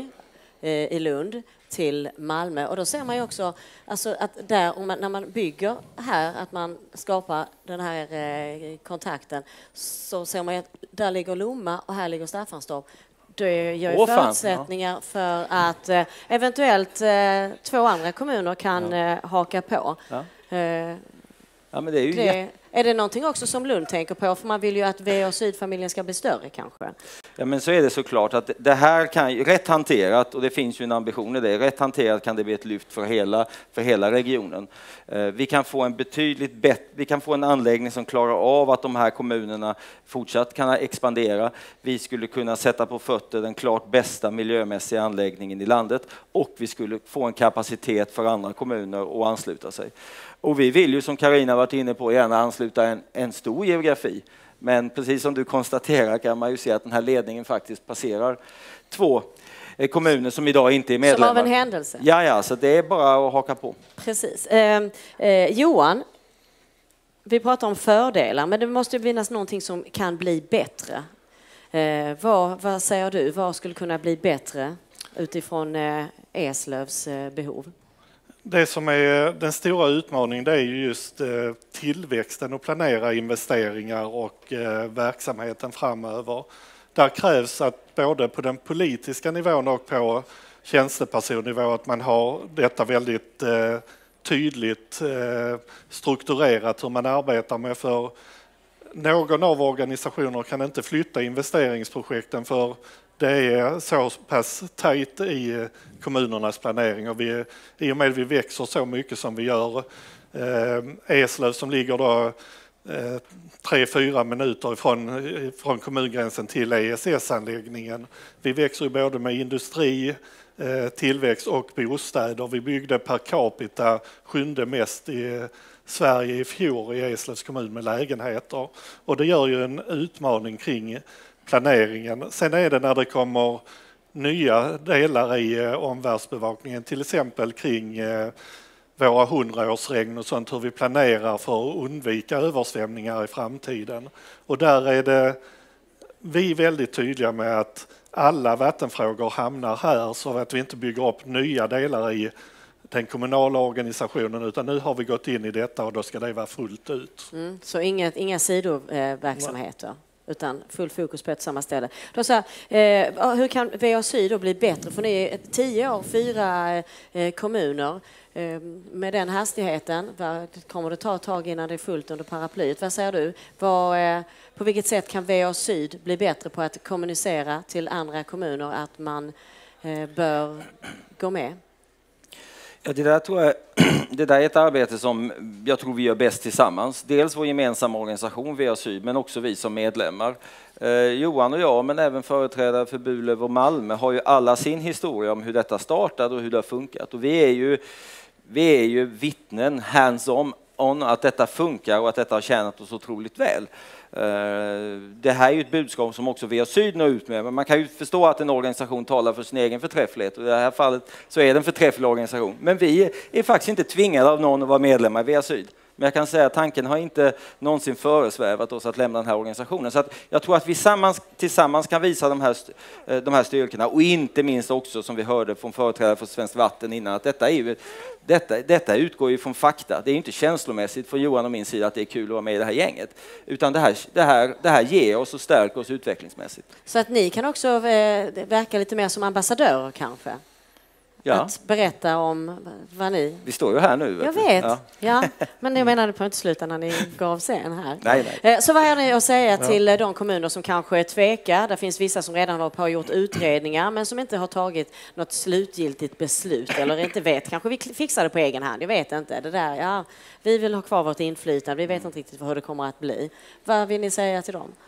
i Lund till Malmö. Och då ser man ju också alltså att där, om man, när man bygger här, att man skapar den här eh, kontakten, så ser man att där ligger Lomma och här ligger Staffanstorp. Det gör ju Åh, förutsättningar ja. för att eh, eventuellt eh, två andra kommuner kan ja. eh, haka på. Ja. Eh, ja, men det är ju det, jätt... Är det någonting också som Lund tänker på? För man vill ju att V A Syd-familjen ska bli större kanske. Ja, men så är det såklart att det här kan rätt hanterat, och det finns ju en ambition i det, rätt hanterat kan det bli ett lyft för hela, för hela regionen. Vi kan få en betydligt bättre, vi kan få en anläggning som klarar av att de här kommunerna fortsatt kan expandera. Vi skulle kunna sätta på fötter den klart bästa miljömässiga anläggningen i landet och vi skulle få en kapacitet för andra kommuner att ansluta sig. Och vi vill ju, som Carina varit inne på, gärna ansluta en, en stor geografi. Men precis som du konstaterar kan man ju se att den här ledningen faktiskt passerar två kommuner som idag inte är medlemmar. Som av en händelse. Ja, ja, så det är bara att haka på. Precis. Eh, eh, Johan, vi pratar om fördelar, men det måste ju finnas någonting som kan bli bättre. Eh, vad, vad säger du? Vad skulle kunna bli bättre utifrån eh, Eslövs eh, behov? Det som är den stora utmaningen, det är ju just tillväxten och planera investeringar och verksamheten framöver. Där krävs att både på den politiska nivån och på tjänstepersonnivå att man har detta väldigt tydligt strukturerat hur man arbetar med. För någon av organisationerna kan inte flytta investeringsprojekten för det är så pass tajt i kommunernas planering och vi, i och med att vi växer så mycket som vi gör. Eh, Eslöv som ligger då eh, tre, fyra minuter från, från kommungränsen till E S S-anläggningen. Vi växer ju både med industri, eh, tillväxt och bostäder. Vi byggde per capita sjunde mest i Sverige i fjol i Eslövs kommun med lägenheter. Och det gör ju en utmaning kring planeringen. Sen är det när det kommer nya delar i omvärldsbevakningen, till exempel kring våra hundraårsregn och sånt, hur vi planerar för att undvika översvämningar i framtiden. Och där är det vi väldigt tydliga med att alla vattenfrågor hamnar här så att vi inte bygger upp nya delar i den kommunala organisationen, utan nu har vi gått in i detta och då ska det vara fullt ut. Mm, så inget, inga sidoverksamheter? Utan full fokus på ett samma ställe. Då så här, eh, hur kan V A Syd då bli bättre? För ni är tio år, fyra eh, kommuner. Eh, med den hastigheten, vad, kommer det ta ett tag innan det är fullt under paraplyet? Vad säger du? Vad, eh, på vilket sätt kan V A Syd bli bättre på att kommunicera till andra kommuner att man eh, bör gå med? Ja, det, där tror jag, det där är ett arbete som jag tror vi gör bäst tillsammans. Dels vår gemensamma organisation V A Syd, men också vi som medlemmar. Eh, Johan och jag, men även företrädare för Burlöv och Malmö, har ju alla sin historia om hur detta startade och hur det har funkat. Och vi är ju, vi är ju vittnen, hands-on, on att detta funkar och att detta har tjänat oss otroligt väl. Det här är ju ett budskap som också V A Syd når ut med, men man kan ju förstå att en organisation talar för sin egen förträfflighet, och i det här fallet så är det en förträfflig organisation. Men vi är faktiskt inte tvingade av någon att vara medlemmar i V A Syd. Men jag kan säga att tanken har inte någonsin föresvävat oss att lämna den här organisationen. Så att jag tror att vi tillsammans, tillsammans kan visa de här, de här styrkorna, och inte minst också, som vi hörde från företrädare för Svenskt Vatten innan, att detta, är ju, detta, detta utgår ju från fakta. Det är inte känslomässigt för Johan och min sida att det är kul att vara med i det här gänget. Utan det här, det här, det här ger oss och stärker oss utvecklingsmässigt. Så att ni kan också eh, verka lite mer som ambassadörer kanske? Ja. Att berätta om vad ni... Vi står ju här nu. Vet jag vet, ja. ja. Men jag menade på att inte sluta när ni gav scen här. Nej, nej. Så vad har ni att säga till ja. de kommuner som kanske tvekar? Det finns vissa som redan har gjort utredningar men som inte har tagit något slutgiltigt beslut eller inte vet. Kanske vi fixar det på egen hand, jag vet inte. Det där, ja, vi vill ha kvar vårt inflytande, vi vet inte riktigt hur det kommer att bli. Vad vill ni säga till dem?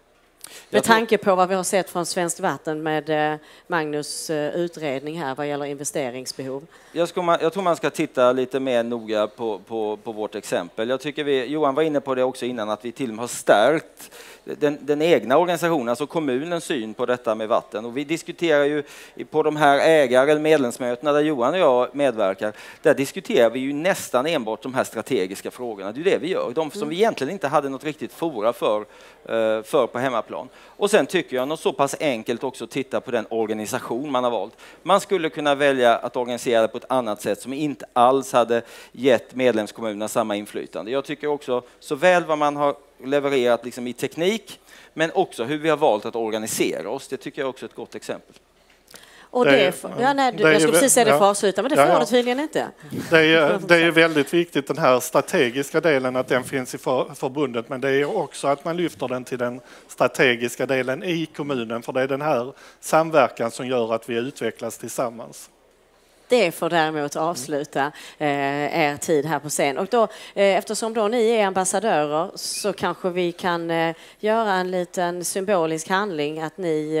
Med tanke på vad vi har sett från Svenskt Vatten med Magnus utredning här vad gäller investeringsbehov. Jag, ska, jag tror man ska titta lite mer noga på, på, på vårt exempel. Jag tycker vi, Johan var inne på det också innan, att vi till och med har stärkt den, den egna organisationen, alltså kommunens syn på detta med vatten. Och vi diskuterar ju på de här ägar- eller medlemsmötena där Johan och jag medverkar, där diskuterar vi ju nästan enbart de här strategiska frågorna. Det är det vi gör. De som vi egentligen inte hade något riktigt fora för, för på hemmaplan. Och sen tycker jag något så pass enkelt också titta på den organisation man har valt. Man skulle kunna välja att organisera det på ett annat sätt som inte alls hade gett medlemskommunerna samma inflytande. Jag tycker också såväl vad man har levererat liksom i teknik, men också hur vi har valt att organisera oss. Det tycker jag också är ett gott exempel. Och det, det, är, ja, nej, det jag skulle precis säga det ja. för avsluta, men det får ja, ja. det tydligen inte. Det är, det är väldigt viktigt, den här strategiska delen, att den finns i för, förbundet, men det är också att man lyfter den till den strategiska delen i kommunen, för det är den här samverkan som gör att vi utvecklas tillsammans. Det får däremot avsluta eh, er tid här på scen. Och då, eh, eftersom då ni är ambassadörer så kanske vi kan eh, göra en liten symbolisk handling att ni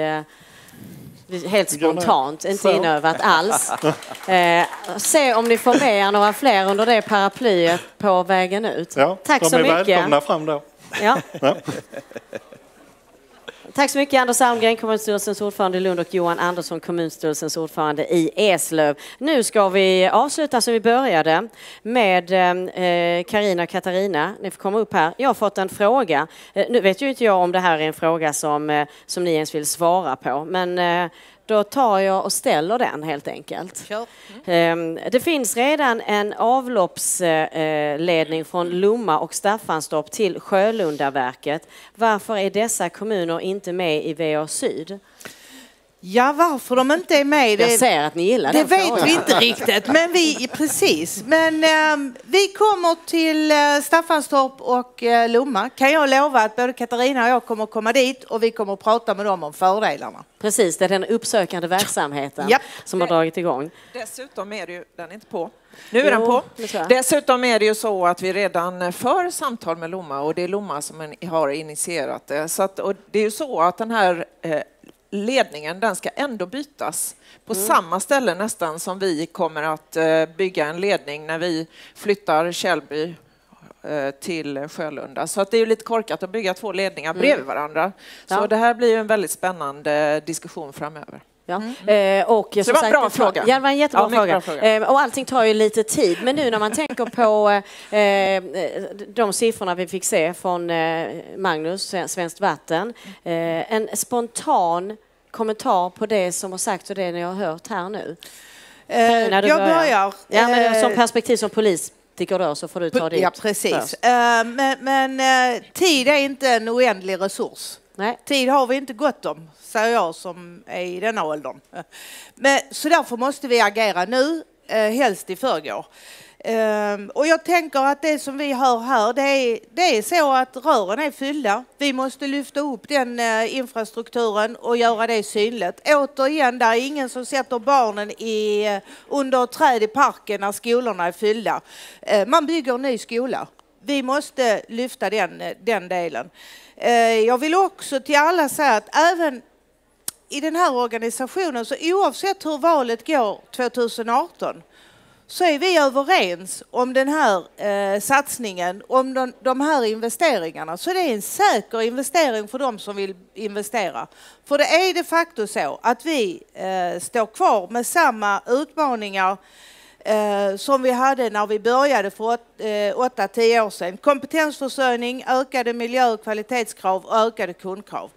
eh, helt spontant, inte inövat alls. Eh, se om ni får med er några fler under det paraplyet på vägen ut. Ja, tack så mycket. De är välkomna fram då. Ja. ja. Tack så mycket Anders Almgren, kommunstyrelsens ordförande i Lund, och Johan Andersson, kommunstyrelsens ordförande i Eslöv. Nu ska vi avsluta som vi började med Carina och Katarina. Ni får komma upp här. Jag har fått en fråga. Nu vet ju inte jag om det här är en fråga som, som ni ens vill svara på, men då tar jag och ställer den helt enkelt. Mm. Det finns redan en avloppsledning från Lomma och Staffanstorp till Sjölundaverket. Varför är dessa kommuner inte med i V A Syd? Ja, varför de inte är med, det, jag ser att ni gillar det den vet frågan. Vi inte riktigt, men vi, precis. Men eh, vi kommer till eh, Staffanstorp och eh, Lomma. Kan jag lova att både Katarina och jag kommer komma dit och vi kommer att prata med dem om fördelarna. Precis, det är den uppsökande verksamheten Japp. som har dragit igång. Dessutom är det ju, den är inte på. Nu är jo, den på. Dessutom är det ju så att vi redan för samtal med Lomma, och det är Lomma som har initierat det. Så att, och det är ju så att den här eh, ledningen, den ska ändå bytas på mm. samma ställe nästan som vi kommer att eh, bygga en ledning när vi flyttar Källby eh, till Sjölunda. Så att det är ju lite korkat att bygga två ledningar mm. bredvid varandra. Så ja. det här blir ju en väldigt spännande diskussion framöver. Ja. Mm. Eh, och, så det var en bra fråga. Ja, det var en jättebra ja, fråga. Bra fråga. Eh, och allting tar ju lite tid. Men nu när man tänker på eh, de siffrorna vi fick se från eh, Magnus, Svenskt Vatten. Eh, en spontan kommentar på det som har sagt och det ni har hört här nu. Eh, När du jag börjar. börjar. Ja, men eh, som perspektiv som politiker då så får du ta det. Ja, precis. Eh, men men eh, tid är inte en oändlig resurs. Nej. Tid har vi inte gott om, säger jag som är i denna åldern. Men, så därför måste vi agera nu, eh, helst i förrgår. Um, och jag tänker att det som vi hör här, det är, det är så att rören är fyllda. Vi måste lyfta upp den uh, infrastrukturen och göra det synligt. Återigen, där är ingen som sätter barnen i, uh, under träd i parken när skolorna är fyllda. Uh, man bygger en ny skola. Vi måste lyfta den, den delen. Uh, jag vill också till alla säga att även i den här organisationen, så oavsett hur valet går tjugoarton, så är vi överens om den här eh, satsningen, om de, de här investeringarna. Så det är en säker investering för de som vill investera. För det är de facto så att vi eh, står kvar med samma utmaningar eh, som vi hade när vi började för åt, eh, åtta, tio år sedan. Kompetensförsörjning, ökade miljö- och kvalitetskrav och ökade kundkrav.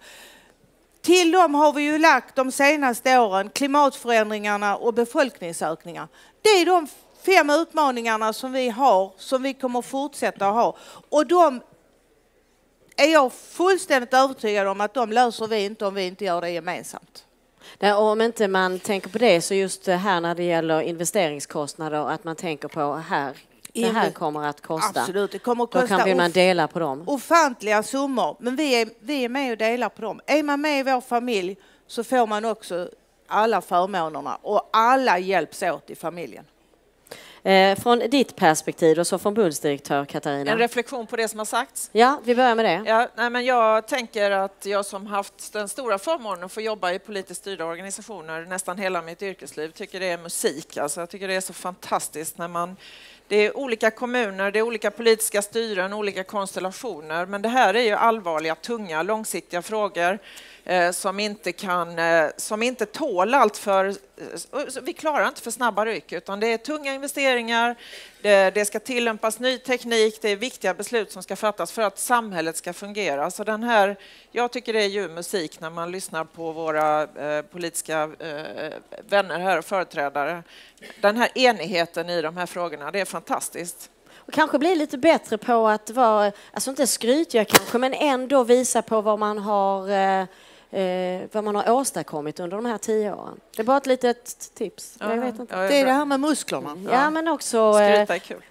Till dem har vi ju lagt de senaste åren klimatförändringarna och befolkningsökningar. Det är de fem utmaningarna som vi har, som vi kommer fortsätta att ha. Och de är jag fullständigt övertygad om att de löser vi inte om vi inte gör det gemensamt. Nej, och om inte man tänker på det, så just här när det gäller investeringskostnader, att man tänker på här, det här kommer att kosta. Absolut, det kommer att kosta. Då kan vi man dela på dem. Ofantliga summor, men vi är, vi är med och delar på dem. Är man med i vår familj så får man också alla förmånerna och alla hjälps åt i familjen. Eh, från ditt perspektiv och så från Bulls-direktör Katarina. En reflektion på det som har sagts. Ja, vi börjar med det. Ja, nej, men jag tänker att jag som haft den stora förmånen att få jobba i politiskt styrda organisationer nästan hela mitt yrkesliv tycker det är musik. Alltså, jag tycker det är så fantastiskt när man... Det är olika kommuner, det är olika politiska styren, olika konstellationer. Men det här är ju allvarliga, tunga, långsiktiga frågor eh, som inte kan, eh, som inte tål allt för... Eh, vi klarar inte för snabba ryck, utan det är tunga investeringar, det, det ska tillämpas ny teknik, det är viktiga beslut som ska fattas för att samhället ska fungera. Så den här, jag tycker det är ju musik när man lyssnar på våra eh, politiska eh, vänner här och företrädare. Den här enigheten i de här frågorna, det är fantastiskt. Och kanske bli lite bättre på att vara, alltså inte skrytiga kanske, men ändå visa på vad man har, eh, eh, vad man har åstadkommit under de här tio åren. Det är bara ett litet tips. Ja, jag vet inte. ja, Det är det här med musklerna. Ja, ja, men också skryta är kul.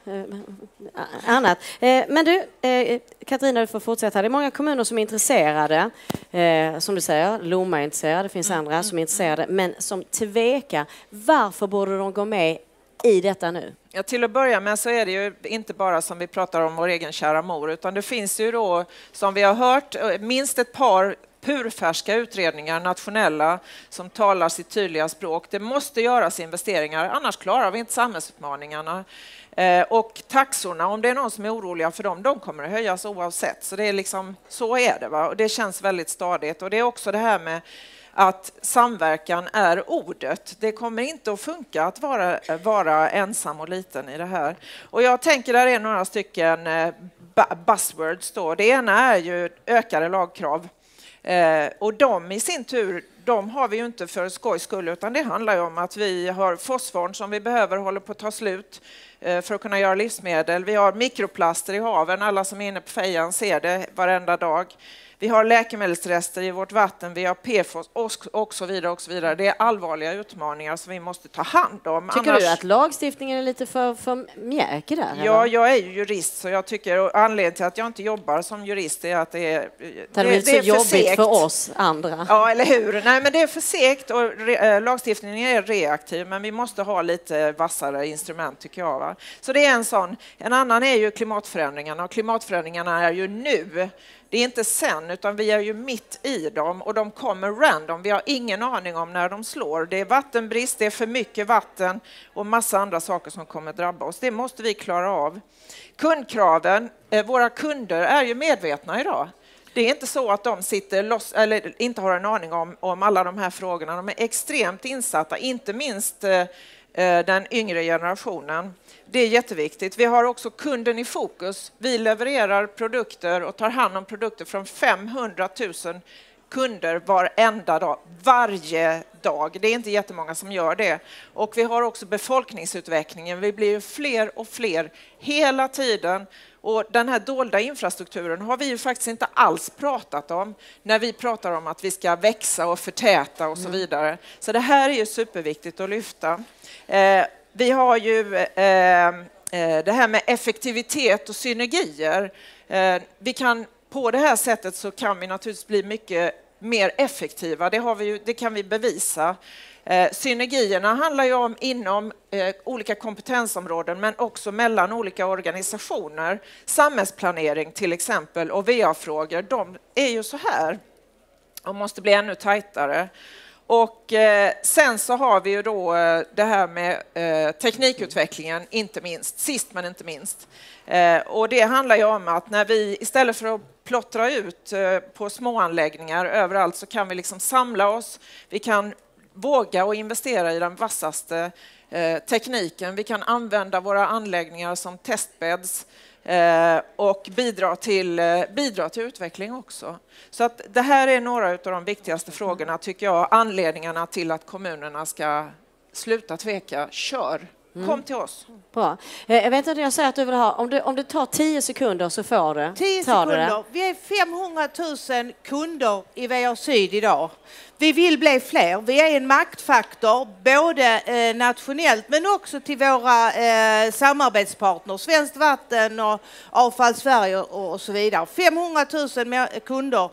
Eh, annat. Eh, men du, eh, Katarina, du får fortsätta. Det är många kommuner som är intresserade. Eh, som du säger, Lomma är intresserad. Det finns mm. andra som är intresserade, men som tvekar. Varför borde de gå med i detta nu? Ja, till att börja med så är det ju inte bara som vi pratar om vår egen kära mor, utan det finns ju då, som vi har hört, minst ett par purfärska utredningar, nationella, som talar sitt tydliga språk. Det måste göras investeringar, annars klarar vi inte samhällsutmaningarna. Eh, och taxorna, om det är någon som är oroliga för dem, de kommer att höjas oavsett. Så det är liksom, så är det, va? Och det känns väldigt stadigt. Och det är också det här med att samverkan är ordet. Det kommer inte att funka att vara, vara ensam och liten i det här. Och jag tänker där är några stycken eh, buzzwords då. Det ena är ju ökade lagkrav. Eh, och de i sin tur, de har vi ju inte för skojs skull, utan det handlar ju om att vi har fosforn som vi behöver håller på att ta slut eh, för att kunna göra livsmedel. Vi har mikroplaster i haven, alla som är inne på fejan ser det varenda dag. Vi har läkemedelsrester i vårt vatten, vi har P F O S och så vidare och så vidare. Det är allvarliga utmaningar som vi måste ta hand om. Tycker Annars... du att lagstiftningen är lite för, för mjäk där? Ja, eller? jag är ju jurist, så jag tycker, och anledningen till att jag inte jobbar som jurist är att det är det, det, det, det är så jobbigt segt. För oss andra. Ja, eller hur? Nej, men det är för segt och re, lagstiftningen är reaktiv, men vi måste ha lite vassare instrument tycker jag. Va? Så det är en sån. En annan är ju klimatförändringarna, och klimatförändringarna är ju nu. Det är inte sen, utan vi är ju mitt i dem och de kommer random. Vi har ingen aning om när de slår. Det är vattenbrist, det är för mycket vatten och massa andra saker som kommer drabba oss. Det måste vi klara av. Kundkraven, eh, våra kunder är ju medvetna idag. Det är inte så att de sitter loss, eller inte har en aning om, om alla de här frågorna. De är extremt insatta, inte minst eh, den yngre generationen. Det är jätteviktigt. Vi har också kunden i fokus. Vi levererar produkter och tar hand om produkter från femhundratusen kunder varenda dag, varje dag. Det är inte jättemånga som gör det. Och vi har också befolkningsutvecklingen. Vi blir ju fler och fler hela tiden. Och den här dolda infrastrukturen har vi ju faktiskt inte alls pratat om när vi pratar om att vi ska växa och förtäta och så vidare. Så det här är ju superviktigt att lyfta. Eh, vi har ju eh, det här med effektivitet och synergier. Eh, vi kan, på det här sättet så kan vi naturligtvis bli mycket mer effektiva. Det, har vi ju, det kan vi bevisa. Eh, synergierna handlar ju om inom eh, olika kompetensområden men också mellan olika organisationer. Samhällsplanering till exempel och V A-frågor, de är ju så här och måste bli ännu tajtare. Och eh, sen så har vi ju då eh, det här med eh, teknikutvecklingen, inte minst, sist men inte minst. Eh, och det handlar ju om att när vi istället för att plottra ut eh, på småanläggningar överallt så kan vi liksom samla oss, vi kan våga och investera i den vassaste eh, tekniken. Vi kan använda våra anläggningar som testbädds eh, och bidra till, eh, bidra till utveckling också. Så att det här är några av de viktigaste frågorna, tycker jag, anledningarna till att kommunerna ska sluta tveka. Kör! Kom till oss. Bra. Jag vet inte, jag säger att du vill ha, om det, om det tar tio sekunder så får du. tio sekunder. Vi är femhundratusen kunder i V A Syd idag. Vi vill bli fler. Vi är en maktfaktor både eh, nationellt men också till våra eh, samarbetspartners, Svenskt Vatten och Avfall Sverige och, och så vidare. femhundratusen kunder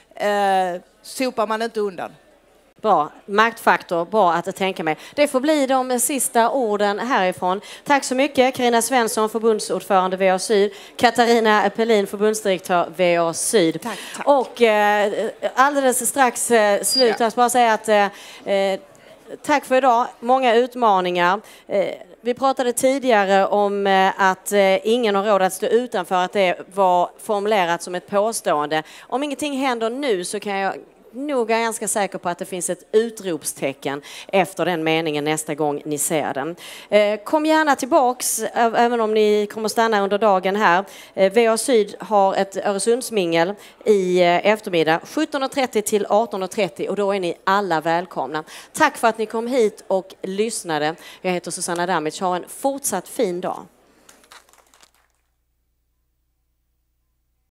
eh, sopar man inte undan. Bra, maktfaktor, bra att tänka mig. Det får bli de sista orden härifrån. Tack så mycket Carina Svensson, förbundsordförande V A Syd, Katarina Pelin, förbundsdirektör V A Syd. Tack, tack. Och eh, alldeles strax eh, slut, ja. Jag ska bara säga att eh, tack för idag, många utmaningar. Eh, Vi pratade tidigare om att ingen har råd att stå utanför, att det var formulerat som ett påstående. Om ingenting händer nu så kan jag nog är ganska säker på att det finns ett utropstecken efter den meningen nästa gång ni ser den. Eh, kom gärna tillbaks, även om ni kommer stanna under dagen här. Eh, V A Syd har ett Öresundsmingel i eh, eftermiddag sjutton och trettio till arton och trettio och då är ni alla välkomna. Tack för att ni kom hit och lyssnade. Jag heter Susanna Damic. Ha en fortsatt fin dag.